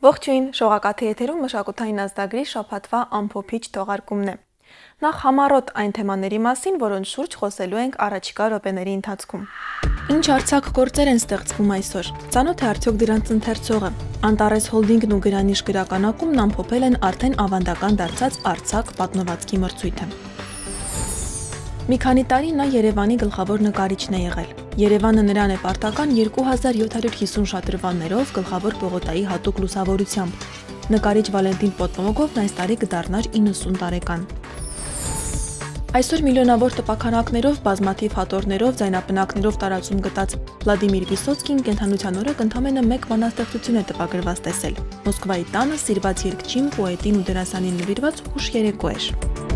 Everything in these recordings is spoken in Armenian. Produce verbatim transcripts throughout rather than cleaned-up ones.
Ողջույն, շողակաթի եթերում մշակութային ազդագրի շաբաթվա ամփոփիչ թողարկումն է։ Նախ համառոտ այն թեմաների մասին, որոնց շուրջ խոսելու ենք առաջիկա րոպեների ընթացքում։ Ինչ արձակ գործեր են ստեղծվում այսօր։ Ծանոթ է արդյոք դրանց ընթերցողը։ Անտարես հոլդինգն ու Գրանիշ գրականակումն ամփոփել են արդեն ավանդական դարձած արձակ պատմվածքի մրցույթը։ Մի քանի տարի նա Երևանի գլխավոր նկարիչն է եղել։ Երևանը նրան է պարտական երկու հազար յոթ հարյուր հիսուն շատրվաններով գլխավոր պողոտայի հատուկ լուսավորությամբ։ Նկարիչ Վալենտին Պոտնոմոգովն այս տարի կդառնար իննսուն տարեկան։ Այսօր միլիոնավոր տպաքանակներով, բազմաթիվ հատորներով, ձայնապնակներով տարածում գտած Վլադիմիր Վիսոցկին կենդանության օրը ընդամենը մեկ բանաստեղծություն է տպագրված տեսել։ Մոսկվայի տանը սիրված երգչին, պոետին ու դերասանին նվիրված ուշ երեկո էր։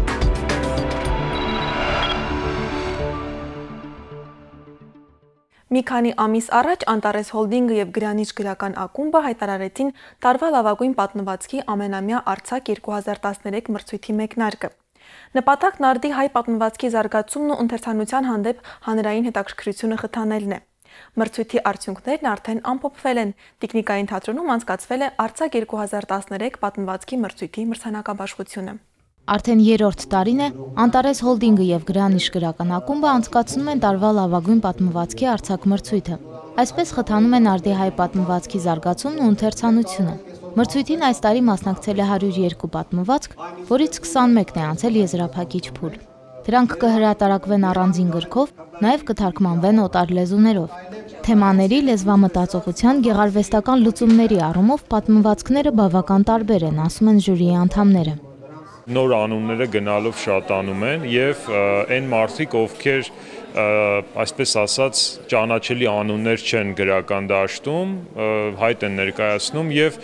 Մի քանի ամիս առաջ Անտարես հոլդինգը և Գրանիշ գրական ակումբը հայտարարեցին տարվա լավագույն պատմվածքի ամենամյա արձակ երկու հազար տասներեք մրցույթի մեկնարկը։ Նպատակն արդի հայ պատմվածքի զարգացումն ու ընթերցանության հանդեպ հանրային հետաքրքրությունը խթանելն է։ Մրցույթի արդյունքներն արդեն ամփոփվել են։ Տիկնիկային թատրոնում անցկացվել է արձակ երկու հազար տասներեք պատմվածքի մրցույթի մրցանակաբաշխությունը։ Արդեն երրորդ տարին է Անտարես հոլդինգը և Գրանիշ գրական ակումբը անցկացնում են տարվա լավագույն պատմվածքի արձակ մրցույթը։ Այսպես խթանում են արդի հայ պատմվածքի զարգացումն ու ընթերցանությունը։ Մրցույթին այս տարի մասնակցել է հարյուր երկու պատմվածք, որից քսանմեկն է անցել եզրափակիչ փուլ։ Դրանք կհրատարակվեն առանձին գրքով, նաև կթարգմանվեն օտար լեզուներով։ Թեմաների, լեզվամտածողության, գեղարվեստական լուծումների առումով պատմվածքները բավական տարբեր են, ասում են ժյուրիի անդամները։ Նոր անունները գնալով շատանում են և այն մարդիկ, ովքեր այսպես ասած ճանաչելի անուններ չեն գրական դաշտում, հայտ են ներկայացնում և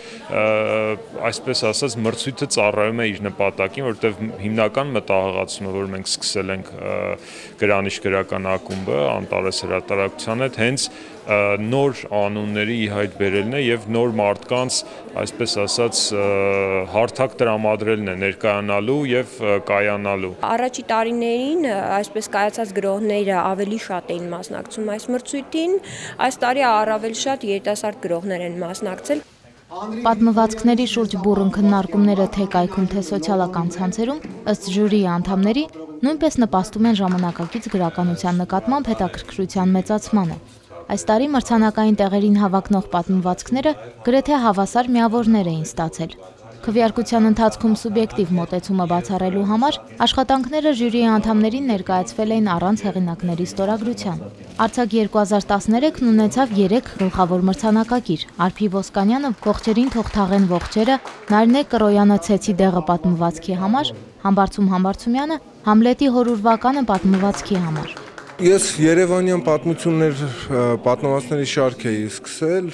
այսպես ասած մրցույթը ծառայում է իր նպատակին, որովհետև հիմնական մտահղացումը, որ մենք սկսել ենք Գրանիշ գրական ակումբը Անտարես հրատարակության հետ, հենց նոր անունների ի հայտ բերելն է և նոր մարդկանց, այսպես ասած, հարթակ տրամադրելն է ներկայանալու և կայանալու։ Առաջի տարիներին այսպես կայացած գրողները ավելի շատ էին մասնակցում այս մրցույթին, այս տարի առավել շատ երիտասարդ գրողներ են մասնակցել։ Պատմվածքների շուրջ բուռն քննարկումները թե կայքում, թե սոցիալական ցանցերում, ըստ ժյուրիի անդամների, նույնպես նպաստում են ժամանակակից գրականության նկատմամբ հետաքրքրության մեծացմանը։ Այս տարի մրցանակային տեղերին հավակնող պատմվածքները գրեթե հավասար միավորներ էին ստացել։ Քվեարկության ընթացքում սուբյեկտիվ մոտեցումը բացառելու համար աշխատանքները ժյուրիի անդամներին ներկայացվել էին առանց հեղինակների ստորագրության։ Արձակ երկու հազար տասներեքն ունեցավ երեք գլխավոր մրցանակակիր՝ Արփի Ոսկանյանը «Ողջերին թող թաղեն ողջերը», Նարինե Կրոյանը «Ցեցի դեղը» պատմվածքի համար, Համբարձում Համբարձումյանը «Համլետի հորուրվականը» պատմվածքի համար։ Ես երևանյան պատմություններ պատմվածքների շարք էի սկսել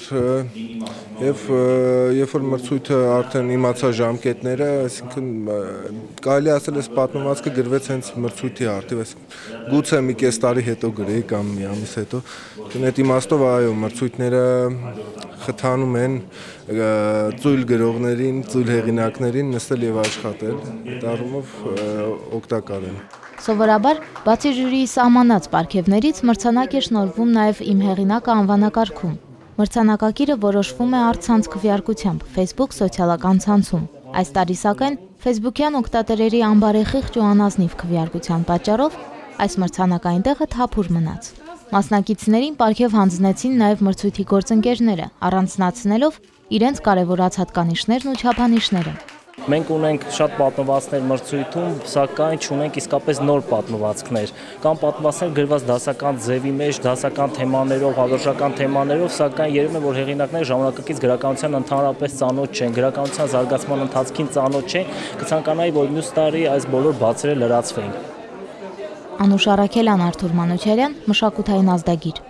և երբ որ մրցույթը արդեն իմացա ժամկետները, այսինքն կարելի ասել էս պատմվածքը գրվեց հենց մրցույթի առթիվ, այսինքն գուցե մի կես տարի հետո գրեի կամ մի ամիս հետո։ Այդ իմաստով այո, մրցույթները խթանում են ծույլ գրողներին, ծույլ հեղինակներին նստել և աշխատել, այդ առումով օգտակար են։ Սովորաբար, բացի ժյուրիի սահմանած պարգևներից, մրցանակ է շնորհվում նաև «Իմ հեղինակը» անվանակարգում։ Մրցանակակիրը որոշվում է առցանց քվեարկությամբ Facebook սոցիալական ցանցում։ Այս տարի սակայն ֆեյսբուքյան օգտատերերի անբարեխիղճ ու անազնիվ քվեարկության պատճառով այս մրցանակային տեղը թափուր մնաց։ Մասնակիցներին պարգև հանձնեցին նաև մրցույթի գործընկերները, առանձնացնելով իրենց կարևորած հատկանիշներն ու չափանիշները։ Մենք ունենք շատ պատմվածքներ մրցույթում, սակայն չունենք իսկապես նոր պատմվածքներ։ Կամ պատմվածքներ գրված դասական ձևի մեջ, դասական թեմաներով, հավերժական թեմաներով, սակայն երևում է, որ հեղինակները ժամանակակից գրականության ընդհանրապես ծանոթ չեն, գրականության զարգացման ընթացքին ծանոթ չեն, կցանկանայի, որ մյուս տարի այս բոլոր բացերը լրացվեին։ Անուշ Առաքելյան, Արթուր Մանուչարյան, Մշակութային ազդագիր։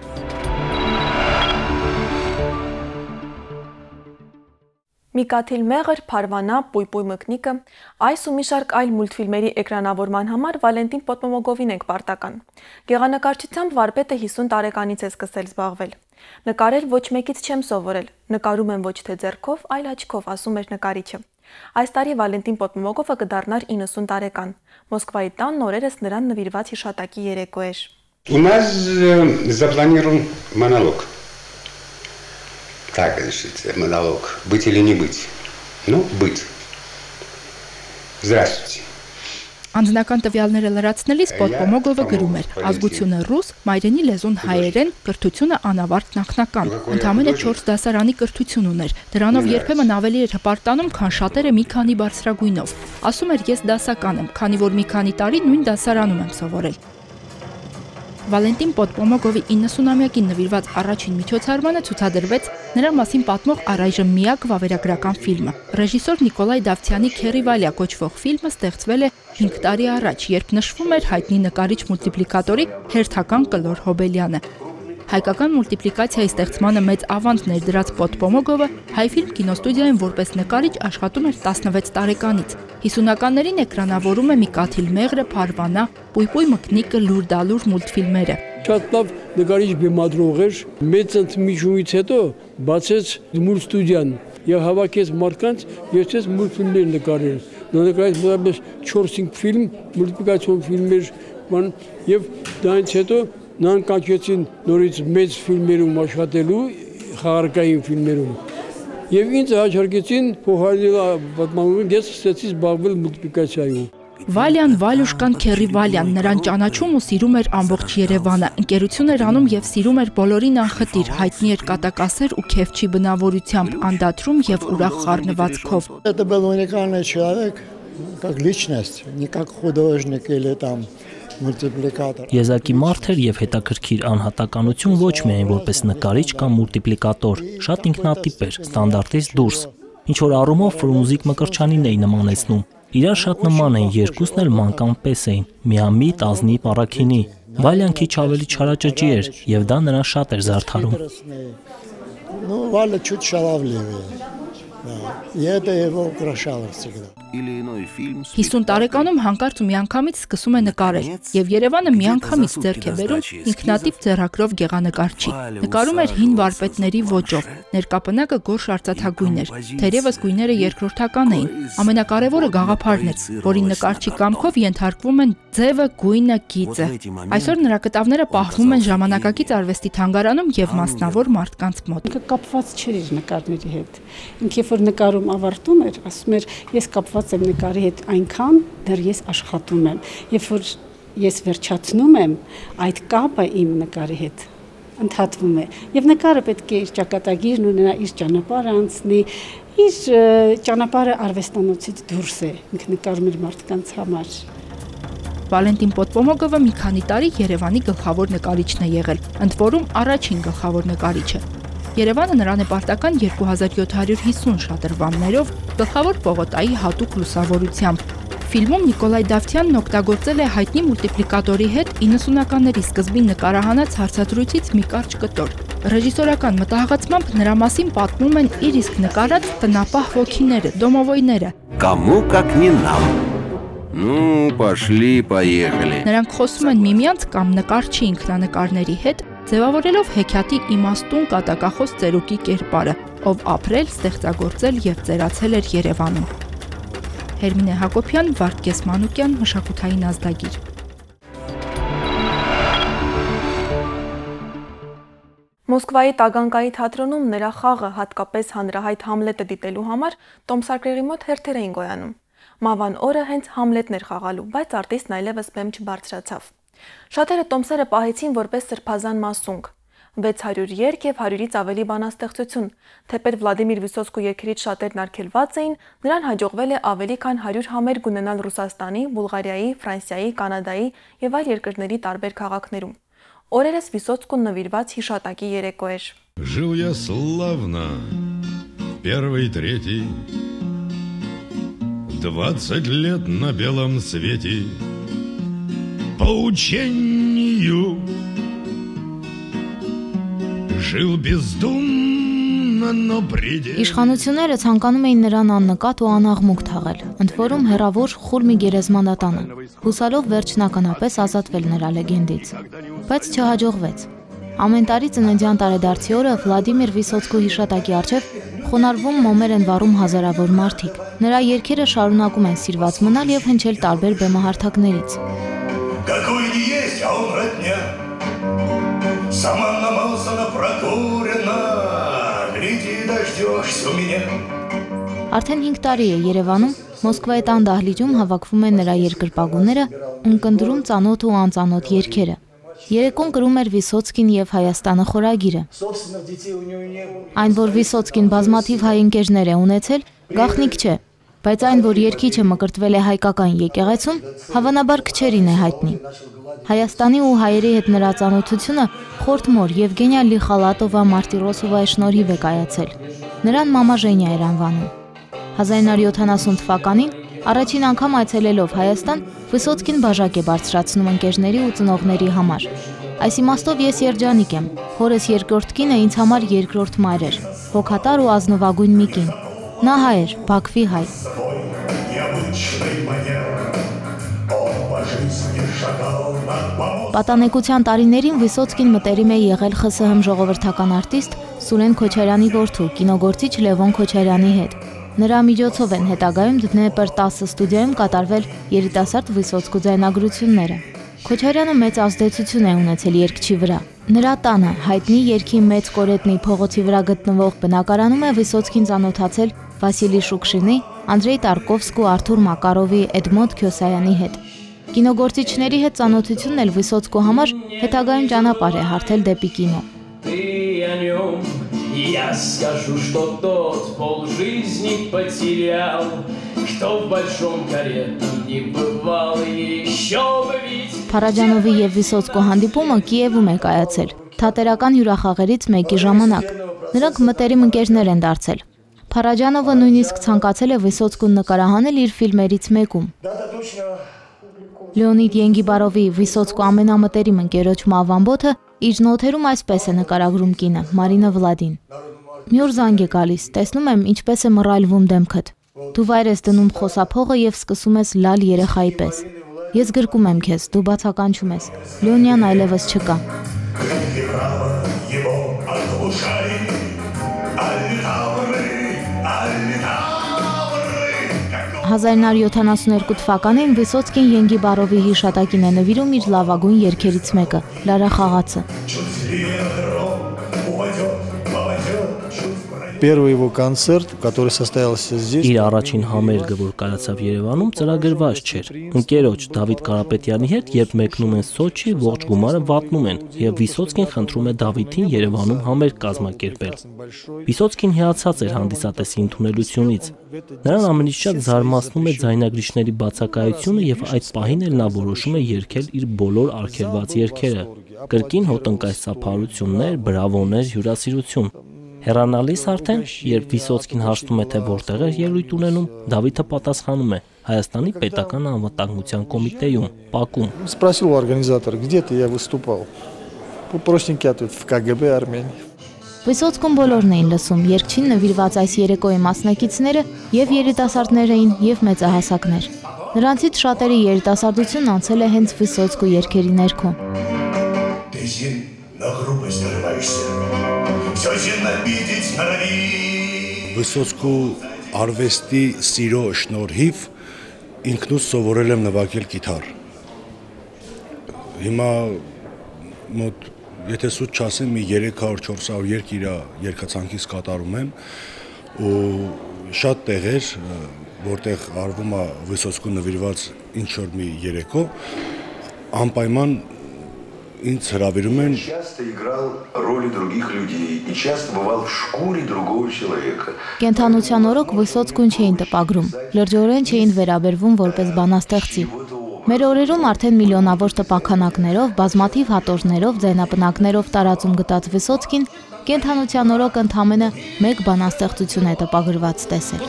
Միկաթիլ Մեղր, Փարվանա, Պույպույ Մկնիկը, այս ու մի շարք այլ մուլտֆիլմերի էկրանավորման համար Վալենտին Պոտնոմոգովին ենք պարտական։ Գեղանկարչությամբ վարպետը հիսուն տարեկանից է սկսել զբաղվել։ Նկարել ոչ մեկից չեմ սովորել, նկարում եմ ոչ թե ձեռքով, այլ աչքով, ասում էր նկարիչը։ Այս տարի Վալենտին Պոտնոմոգովը կդառնար իննսուն տարեկան։ Մոսկվայի տան օրերս նրան նվիրված հիշատակի երեկո էր։ У нас запланирован монолог. Так решите, монолог. Быть или не быть? Ну, быть. Здравствуйте. Անձնական տվյալները լրացնելիս Պոդպոմոգովը գրում էր. ազգությունը ռուս, մայրենի լեզուն հայերեն, կրթությունը անավարտ նախնական։ Ընդամենը չորս դասարանի կրթություն ուներ։ Դրանով երբեմն ավելի էր հպարտանում, քան շատերը մի քանի բարձրագույնով։ Ասում էր, ես դասական եմ, քանի որ մի քանի տարի նույն դասարանում եմ սովորել։ Վալենտին Պոդպոմոգովի իննսունամյակին նվիրված առաջին միջոցառմանը ցուցադրվեց նրա մասին պատմող առայժմ միակ վավերագրական ֆիլմը։ Ռեժիսոր Նիկոլայ Դավթյանի «Քերի Վալիա» կոչվող ֆիլմը ստեղծվել է հինգ տարի առաջ, երբ նշվում էր հայտնի նկարիչ մուլտիպլիկատորի հերթական Կլոր Հոբելյանը։ Հայկական մուլտիպլիկացիայի ստեղծմանը մեծ ավանդ ներդրած Պոդպոմոգովը Հայֆիլմ կինոստուդիայում որպես նկարիչ աշխատում էր տասնվեց տարեկանից։ հիսունականներին էկրանավորում է մի կաթիլ մեղրը, Փարվանա, Պույպույ մկնիկը, Լուրդալուր մուլտֆիլմերը։ Շատ լավ նկարիչ բեմադրող էր, մեծ ընդմիջումից հետո բացեց մուլտստուդիան եւ հավաքեց մարդկանց եւ ցես մուլտֆիլմներ նկարել։ Նա նկարեց մոտավորապես չորս-հինգ ֆիլմ, մուլտիպլիկացիոն ֆիլմեր, ման եւ դրանից հետո նրան կանչեցին նորից մեծ ֆիլմերում աշխատելու, խաղարկային ֆիլմերում։ Եվ ինձ հաջորդեցին փոխարինել պատմամունքը, ես սկսեցի զբաղվել մուլտիպլիկացիայով։ Վալյան, Վալյուշկան, Քերի Վալյան նրան ճանաչում ու սիրում էր ամբողջ Երևանը։ Ընկերություն էր անում եւ սիրում էր բոլորին անխտիր, հայտնի էր կատակասեր ու քեֆչի բնավորությամբ, անդատրում եւ ուրախ խառնվածքով։ Это был уникальный человек, как личность, не как художник или там մուլտիպլիկատոր։ Եզակի մարդ էր եւ հետաքրքիր անհատականություն ոչ միայն որպես նկարիչ կամ մուլտիպլիկատոր, շատ ինքնատիպ էր, ստանդարտից դուրս։ Ինչ որ առումով Ֆրունզիկ Մկրտչյանին էի նմանեցնում։ Իրար շատ նման էին, երկուսն էլ մանկան պես էին, միամիտ, ազնիվ, առաքինի։ Վալյան քիչ ավելի չարաճճի էր եւ դա նրան շատ էր զարդարում։ Ну, Валя чуть шаловливее. И это его украшало всегда. հիսուն տարեկանում հանկարծ ու միանգամից սկսում է նկարել եւ Երևանը միանգամից ձեռք է բերում ինքնատիպ ձեռագրով գեղանկարչի։ Նկարում էր հին վարպետների ոճով, ներկապնակը գորշ արծաթագույն էր, թերևս գույները երկրորդական էին։ Ամենակարևորը գաղափարն էր, որին նկարչի կամքով ենթարկվում են ձևը, գույնը, գիծը։ Այսօր նրա կտավները պահվում են ժամանակակից արվեստի թանգարանում եւ մասնավոր մարդկանց մոտ։ Կապված չէր իր նկարների հետ։ Ինքը երբ որ նկարում ավարտում էր, ասում էր, ես կապված եմ նկարի հետ այնքան, դեռ ես աշխատում եմ։ Երբ որ ես վերջացնում եմ, այդ կապը իմ նկարի հետ ընդհատվում է։ Եվ նկարը պետք է իր ճակատագիրն ունենա, իր ճանապարհը անցնի, իր ճանապարհը արվեստանոցից դուրս է, ինքը նկարում իր մարդկանց համար։ Վալենտին Պոդպոմոգովը մի քանի տարի Երևանի գլխավոր նկարիչն է եղել, ընդ որում առաջին գլխավոր նկարիչը։ Երևանը նրան է պարտական երկու հազար յոթ հարյուր հիսուն շատրվաններով, գլխավոր պողոտայի հատուկ լուսավորությամբ։ Ֆիլմում Նիկոլայ Դավթյանն օգտագործել է հայտնի մուլտիպլիկատորի հետ իննսունականների սկզբին նկարահանած հարցադրույցից մի կարճ կտոր։ Ռեժիսորական մտահղացմամբ նրա մասին պատմում են իր իսկ նկարած տնապահ ոգիները, դոմովոյները։ Кому как не нам։ Ну, пошли, поехали։ Նրանք խոսում են միմյանց կամ նկարչի ինքնանկարների հետ, ձևավորելով հեքիաթի իմաստուն կատակախոս ծերուկի կերպարը, ով ապրել, ստեղծագործել եւ ծերացել էր Երևանում։ Հերմինե Հակոբյան, Վարդգես Մանուկյան, Մշակութային ազդագիր։ Մոսկվայի Տագանկայի թատրոնում նրա խաղը, հատկապես հանրահայտ Համլետը դիտելու համար Տոմսարկղի մոտ հերթեր էին գոյանում։ Մավան օրը հենց Համլետն էր խաղալու, բայց արտիստն այլևս բեմ չբարձրացավ։ Շատերը տոմսերը պահեցին որպես սրբազան մասունք։ վեց հարյուր երգ եւ հարյուրից ավելի բանաստեղծություն։ Թեպետ Վլադիմիր Վիսոցկու երգերից շատերն արգելված էին, նրան հաջողվել է ավելի քան հարյուր համերգ ունենալ Ռուսաստանի, Բուլղարիայի, Ֆրանսիայի, Կանադայի եւ այլ երկրների տարբեր քաղաքներում։ Օրերս Վիսոցկուն նվիրված հիշատակի երեկո էր։ Жил я славно, первый, третий, двадцать лет на белом свете, по учению жил бездумно, но предельно։ Իշխանությունները ցանկանում էին նրան աննկատ ու անաղմուկ թաղել, ընդ որում հեռավոր խուլ մի գերեզմանատանը, հուսալով վերջնականապես ազատվել նրա լեգենդից։ Բայց չհաջողվեց։ Ամեն տարի ծննդյան տարեդարձի օրը Վլադիմիր Վիսոցկու հիշատակի առջև խոնարհվում մոմեր են վառում հազարավոր մարդիկ։ Նրա երգերը շարունակում են սիրված մնալ եւ հնչել տարբեր բեմահարթակներից։ Какой не есть, а он родня, сама намазана, прокурена, гляди, найдешься у меня. Արդեն հինգ տարի է Երևանում Մոսկվայի տան դահլիճում հավաքվում են նրա երկրպագուները, ունկնդրում ծանոթ ու անծանոթ երգերը։ Երեկոն կրում էր Վիսոցկին եւ Հայաստանը խորագիրը։ Այն, որ Վիսոցկին բազմաթիվ հայ ընկերներ է ունեցել, գաղտնիք չէ, բայց այն, որ երգիչը մկրտվել է հայկական եկեղեցում, հավանաբար քչերին է հայտնի։ Հայաստանի ու հայերի հետ նրա ծանոթությունը խորթմոր Եվգենիա Լիխալատովա Մարտիրոսովայի շնորհիվ է կայացել։ Նրան մամա Ժենյա էր անվանում։ հազար ինը հարյուր յոթանասուն թվականին առաջին անգամ այցելելով Հայաստան, Վիսոցկին բաժակ է բարձրացնում ընկերների ու ծնողների համար։ Այս իմաստով ես երջանիկ եմ։ Հորս երկրորդ կինը ինձ համար երկրորդ մայր էր, հոգատար ու ազնվագույն մի կին։ Նա հայ էր, Բաքվի հայ։ Պատանեկության տարիներին Վիսոցկին մտերիմ է եղել Խ Ս Հ ժողովրդական արտիստ Սուրեն Քոչարյանի որդու, կինոգործիչ Լևոն Քոչարյանի հետ։ Նրա միջոցով են հետագայում Դնեպր տասը ստուդիայում կատարվել երիտասարդ Վիսոցկու ձայնագրությունները։ Քոչարյանը մեծ ազդեցություն է ունեցել երգչի վրա։ Նրա տանը հայտնի երգի մեծ կորետնի փողոցի վրա գտնվող բնակարանում է Վիսոցկին ծանոթացել Վասիլի Շուկշինի, Անդրեյ Տարկովսկու, Արթուր Մակարովի, Էդմոնդ Քյոսայանի հետ։ Կինոգործիչների հետ ծանոթությունն էլ Վիսոցկու համար հետագայում ճանապարհ է հարթել դեպի կինո։ Я скажу, что тот полжизни потерял, что в большом каретном не бывал еще бы ведь. Փարաջանովի եւ Վիսոցկու հանդիպումը Կիևում է կայացել, թատերական հյուրախաղերից մեկի ժամանակ։ Նրանք մտերիմ ընկերներ են դարձել։ Փարաջանովը նույնիսկ ցանկացել է Վիսոցկուն նկարահանել իր ֆիլմերից մեկում։ Լեոնիդ Ենգիբարովի Վիսոցկու ամենամտերիմ ընկերոջ Մավամբոթը իր նոթերում այսպես է նկարագրում կինը, Մարինա Վլադին։ Մի օր զանգ է գալիս, տեսնում եմ ինչպես է մռայլվում դեմքդ։ Դու վայր ես դնում խոսափողը եւ սկսում ես լալ երեխայի պես։ Ես գրկում եմ քեզ, դու բացականչում ես։ Լեոնյան այլևս չկա։ հազար ինը հարյուր յոթանասունյոթ թվականին Վիսոցկին Ենգիբարովի հիշատակին է նվիրում իր լավագույն երգերից մեկը՝ Լարա խաղացը։ Первый его концерт, который состоялся здесь. Իր առաջին համերգը, որ կայացավ Երևանում, ծրագրված չէր։ Ընկերոջ Դավիթ Կարապետյանի հետ, երբ մեկնում են Սոչի, ողջ գումարը վատնում են, եւ Վիսոցկին խնդրում է Դավիթին Երևանում համերգ կազմակերպել։ Վիսոցկին հիացած էր հանդիսատեսի ընդունելությունից։ Նրան ամենից շատ զարմացնում է ձայնագրիչների բացակայությունը եւ այդ պահին էլ նա որոշում է երգել իր բոլոր արգելված երգերը։ Կրկին հոտնկայս ծափարություններ, բրավոներ, հյուրասիրություն։ Հեռանալիս արդեն, երբ Վիսոցկին հարցնում է, թե որտեղ է ելույթ ունենում, Դավիթը պատասխանում է Հայաստանի պետական անվտանգության կոմիտեում, Բաքում։ Спросил у организатора, где ты я выступал. Простенький ответ в К Г Б Армении. Վիսոցկուն բոլորն էին լսում, երգչին նվիրված այս երեկոյի մասնակիցները եւ երիտասարդներ էին եւ մեծահասակներ։ Նրանցից շատերի երիտասարդությունն անցել է հենց Վիսոցկու երգերի ներքո։ Վիսոցկու արվեստի սիրո շնորհիվ ինքնուս սովորել եմ նվագել կիթառ։ Հիմա մոտ եթե սուտ չասեմ մի երեք հարյուր չորս հարյուր երկ իր երգացանկից կատարում եմ ու շատ տեղեր, որտեղ արվում է Վիսոցկու նվիրված ինչ որ մի երեկո, անպայման ինձ հրավիրում են։ Часто играл роли других людей и часто бывал в шкуре другого человека. Կենթանության օրոք Վիսոցկուն չէին տպագրում, լրջորեն չէին վերաբերվում որպես բանաստեղծի։ Մեր օրերում արդեն միլիոնավոր տպաքանակներով, բազմաթիվ հատորներով, ձայնապնակներով տարածում գտած Վիսոցկին կենթանության օրոք ընդամենը մեկ բանաստեղծություն է տպագրված տեսել։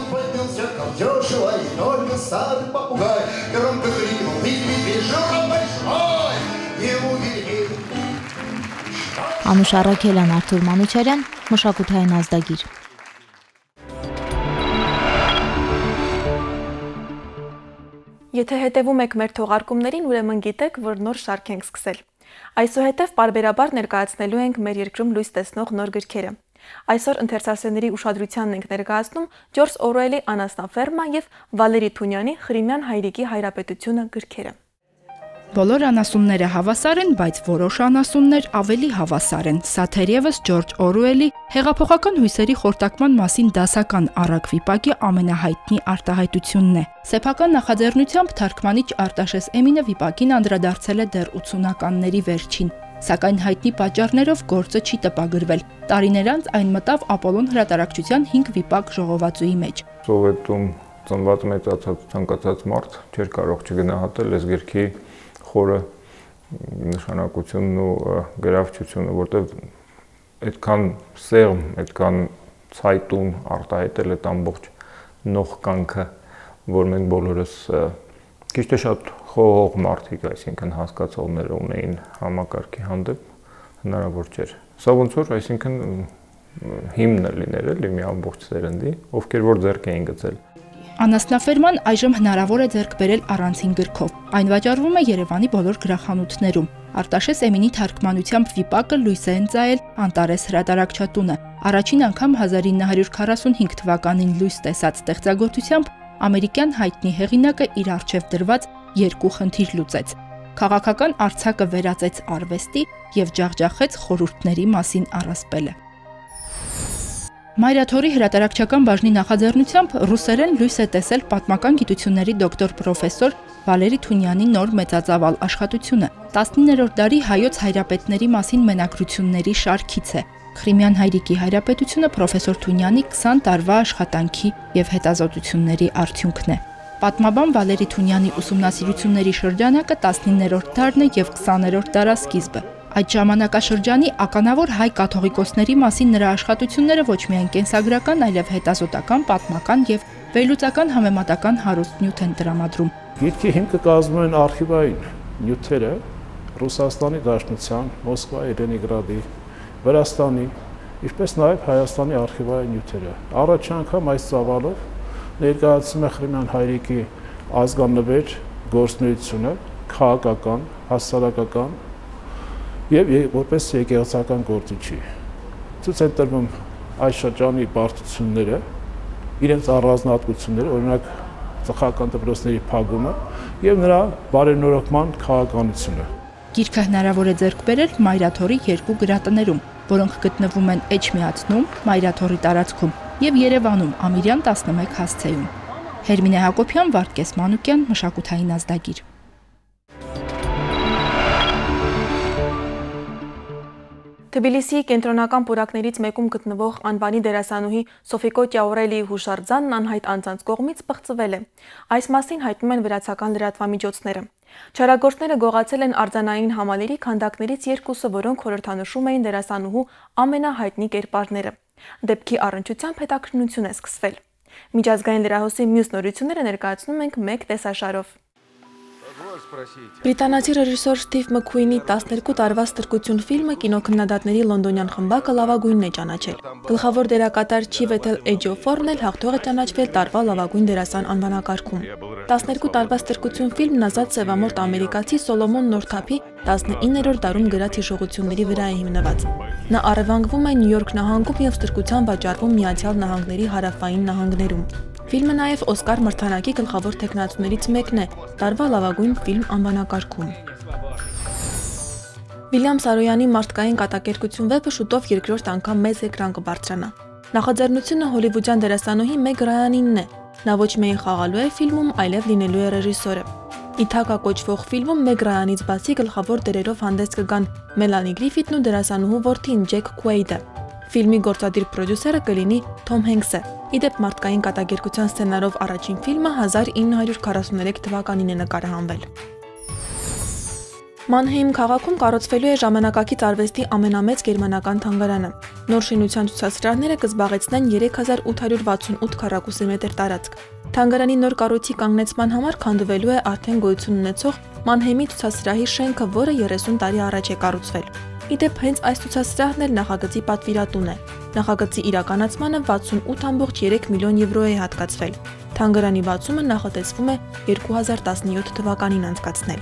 Անուշ Առաքելյան, Արթուր Մանուչարյան, մշակութային ազդագիր։ Եթե հետևում եք մեր թողարկումներին, ուրեմն գիտեք, որ նոր շարք ենք սկսել։ Այսուհետև պարբերաբար ներկայացնելու ենք մեր երկրում լույս տեսնող նոր գրքերը։ Այսօր ընթերցասերների ուշադրությանն ենք ներկայացնում Ջորջ Օրուելի «Անասնաֆերմա» եւ Վալերի Թունյանի «Ղրիմյան հայրիկի հայրապետությունը» գրքերը։ Բոլոր անասունները հավասար են, բայց որոշ անասուններ ավելի հավասար են։ Սա թերևս Ջորջ Օրուելի հեղափոխական հույսերի խորտակման մասին դասական առակ վիպակի ամենահայտնի արտահայտությունն է։ Սեփական նախաձեռնությամբ թարգմանիչ Արտաշես Էմինը վիպակին անդրադարձել է դեռ ութսունականների վերջին, սակայն հայտնի պատճառներով գործը չի տպագրվել։ Տարիներ անց այն մտավ Ապոլոն հրատարակչության հինգ վիպակ ժողովածուի մեջ։ Սովետում ծնված մեծացած ցանկացած մարդ չէր կարող չգնահատել այս գրքի խորը նշանակությունն ու գրավչությունը, որտեղ այդքան սեղմ, այդքան ցայտուն արտահայտել այդ ամբողջ նողկանքը, որ մենք բոլորս քիչ թե շատ խոհող մարդիկ, այսինքն հասկացողներ ունեին համակարգի հանդեպ, հնարավոր չէր։ Սա ոնց որ, այսինքն հիմնը լիներ էլի մի ամբողջ սերնդի, ովքեր որ ձեռք էին գցել։ Անասնաֆերման այժմ հնարավոր է ձեռք բերել առանցին գրքով։ Այն վաճառվում է Երևանի բոլոր գրախանութներում։ Արտաշես Էմինի թարգմանությամբ վիպակը լույս է ընծայել Անտարես հրատարակչատունը։ Առաջին անգամ հազար ինը հարյուր քառասունհինգ թվականին լույս տեսած ստեղծագործությամբ ամերիկյան հայտնի հեղինակը իր առջև դրված երկու խնդիր լուծեց։ Քաղաքական արձակը վերածեց արվեստի եւ ջախջախեց խորհուրդների մասին առասպելը։ Մայրաթորի հրատարակչական բաժնի նախաձեռնությամբ ռուսերեն լույս է տեսել պատմական գիտությունների դոկտոր պրոֆեսոր Վալերի Թունյանի նոր մեծածավալ աշխատությունը։ տասնիններորդ դարի հայոց հայրապետների մասին մենագրությունների շարքից է։ Քրիմյան հայրիկի հայրապետությունը պրոֆեսոր Թունյանի քսան տարվա աշխատանքի եւ հետազոտությունների արդյունքն է։ Պատմաբան Վալերի Թունյանի ուսումնասիրությունների շրջանակը տասնիններորդ դարն է եւ քսաներորդ դարասկիզբը։ Այդ ժամանակաշրջանի ականավոր հայ կաթողիկոսների մասին նրա աշխատությունները ոչ միայն կենսագրական, այլև հետազոտական, պատմական եւ վերլուծական համեմատական հարուստ նյութ են տրամադրում։ Գիրքի հիմքը կազմում են արխիվային նյութերը Ռուսաստանի Դաշնության, Մոսկվայի, Լենինգրադի, Վրաստանի, ինչպես նաեւ Հայաստանի արխիվային նյութերը։ Առաջ անգամ այս ծավալով ներկայացնում է Քրիմյան հայրիկի ազգանվեր գործունեությունը, քաղաքական, հասարակական եւ որպես եկեղեցական գործիչի։ Ցույց են տրվում այս շրջանի բարդությունները, իրենց առանձնահատկությունները, օրինակ ծխական դպրոցների փակումը եւ նրա բարենորոգման քաղաքականությունը։ Գիրքը հնարավոր է ձեռք բերել Մայրաթորի երկու գրատներում, որոնք գտնվում են Էջմիածնում, Մայրաթորի տարածքում եւ Երևանում ամիրյան տասնմեկ հասցեում։ Հերմինե Հակոբյան, Վարդգես Մանուկյան, Մշակութային ազդագիր։ Թբիլիսիի կենտրոնական պուրակներից մեկում գտնվող անվանի դերասանուհի Սոֆիկո Ճաուրելիի հուշարձանն անհայտ անձանց կողմից պղծվել է։ Այս մասին հայտնում են վրացական լրատվամիջոցները։ Չարագործները գողացել են արձանային համալիրի քանդակներից երկուսը, որոնք խորհրդանշում էին դերասանուհու ամենահայտնի կերպարները։ Դեպքի առնչությամբ հետաքննություն է սկսվել։ Միջազգային լրահոսի մյուս նորությունները ներկայացնում ենք մեկ տեսաշարով։ Բրիտանացի ռեժիսոր Սթիվ Մքուինի տասներկու տարվա ստրկություն ֆիլմը կինոքննադատների լոնդոնյան խմբակը լավագույնն է ճանաչել։ Գլխավոր դերակատար Չիվեթել Էջոֆորն էլ հաղթող է ճանաչվել տարվա լավագույն դերասան անվանակարգում։ տասներկու տարվա ստրկություն ֆիլմն ազատ սևամորթ ամերիկացի Սոլոմոն Նորթափի տասնիններորդ դարում գրած հիշողությունների վրա է հիմնված։ Նա առևանգվում է Նյու Յորք նահանգում եւ ստրկության վաճառվում Միացյալ Նահանգների հարավային նահանգներում։ Ֆիլմը նաև Օսկար մրցանակի գլխավոր թեկնածուներից մեկն է տարվա լավագույն ֆիլմ անվանակարգում։ Վիլյամ Սարոյանի մարդկային կատակերգություն վեպը շուտով երկրորդ անգամ մեծ էկրան կբարձրանա։ Նախաձեռնությունը հոլիվուդյան դերասանուհի Մեգ Ռայանինն է։ Նա ոչ միայն խաղալու է ֆիլմում, այլև լինելու է ռեժիսորը։ Իթակա կոչվող ֆիլմում Մեգ Ռայանից բացի գլխավոր դերերով հանդես կգան Մելանի Գրիֆիթն ու դերասանուհու որդին Ջեք Քուեյդը։ Ֆիլմի գործադիր պրոդյուսերը կլինի Թոմ Հենքսը։ Իդեպ մարդկային կատակերգության սցենարով առաջին ֆիլմը հազար ինը հարյուր քառասուներեք թվականին է նկարահանվել։ Մանհեյմ քաղաքում կառուցվելու է ժամանակակից արվեստի ամենամեծ գերմանական թանգարանը։ Նոր շինության ցուցասրահները կզբաղեցնեն երեք հազար ութ հարյուր վաթսունութ քառակուսի մետր տարածք։ Թանգարանի նոր կառույցի կանգնեցման համար քանդվելու է արդեն գոյություն ունեցող Մանհեյմի ցուցասրահի շենքը, որը երեսուն տարի առաջ է կառուցվել։ Իդեպ հենց այս ցուցասրահն էլ նախագծի պատվիրատուն է։ Նախագծի իրականացմանը վաթսունութ կόμma երեք միլիոն եվրո է հատկացվել։ Թանգարանի բացումը նախատեսվում է երկու հազար տասնյոթ թվականին անցկացնել։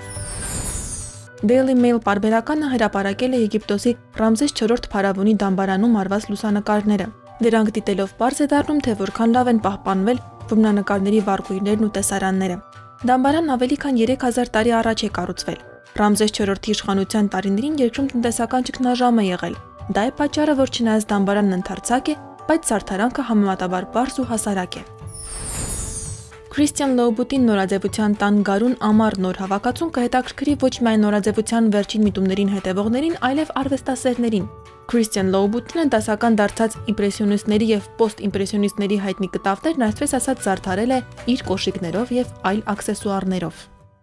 Daily Mail պարբերականը հրապարակել է Եգիպտոսի Ռամզես չորրորդ փարավոնի դամբարանում արված լուսանկարները։ Դրանք դիտելով պարզ է դառնում, թե որքան լավ են պահպանվել որմնանկարների վառգույրներն ու տեսարանները։ Դամբարանն ավելի քան երեք հազար տարի առաջ է կառուցվել։ Ռամզես չորրորդի իշխանության տարիներին երկրում տնտեսական ճգնաժամ է եղել։ Դա է պատճառը, որ չնայած դամբարանն ընդարձակ է, բայց զարդարանքը համեմատաբար պարզ ու հասարակ է։ Քրիստիան Լոուբուտին նորաձևության տան գարուն ամառ նոր հավաքածուն կհետաքրքրի ոչ միայն նորաձևության վերջին միտումներին հետևողներին, այլև արվեստասերներին։ Քրիստիան Լոուբուտինը դասական դարձած իմպրեսիոնիստների եւ պոստիմպրեսիոնիստների հայտնի կտավներն այսպես ասած զարդարել է իր կոշիկներով եւ այլ աքսեսուարներով։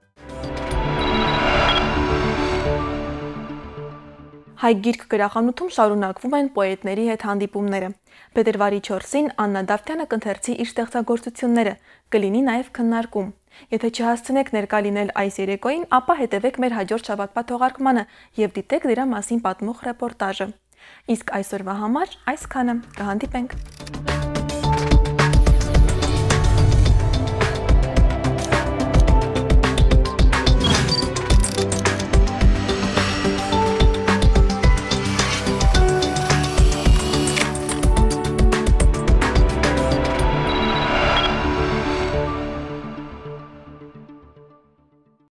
Հայ գիրք գրախանութում շարունակվում են պոետների հետ հանդիպումները։ Փետրվարի չորսին Աննա Դավթյանը կընթերցի իր ստեղծագործությունները, կլինի նաև քննարկում։ Եթե չհասցնեք ներկա լինել այս երեկոյին, ապա հետևեք մեր հաջորդ շաբաթվա թողարկմանը եւ դիտեք դրա մասին պատմող ռեպորտաժը։ Իսկ այսօրվա համար այսքանը, կհանդիպենք։